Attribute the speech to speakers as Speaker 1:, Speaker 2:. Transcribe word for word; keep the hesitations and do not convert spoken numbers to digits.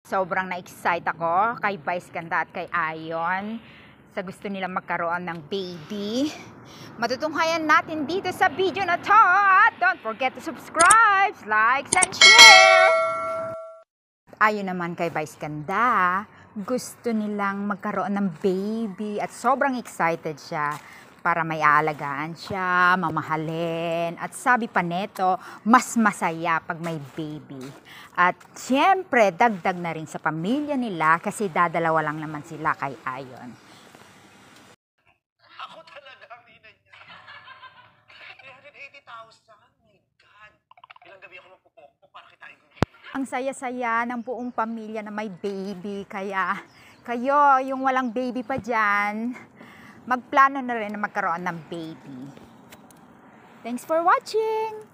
Speaker 1: sobrang na-excite ako kay Vice Ganda at kay Ayon sa gusto nilang magkaroon ng baby. Matutunghayan natin dito sa video na to. At don't forget to subscribe, like, and share. Ayon naman kay Vice Ganda, gusto nilang magkaroon ng baby at sobrang excited siya para may aalagaan siya, mamahalin, at sabi pa neto, mas masaya pag may baby. At syempre, dagdag na rin sa pamilya nila kasi dadalawa lang naman sila kay Ayon.
Speaker 2: Ako talaga ang ina niya. three hundred eighty thousand? My God. Ilang gabi ako magpupokpok para kitain ko.
Speaker 1: Ang saya-saya ng buong pamilya na may baby, kaya kayo, yung walang baby pa dyan, magplano na rin na magkaroon ng baby. Thanks for watching!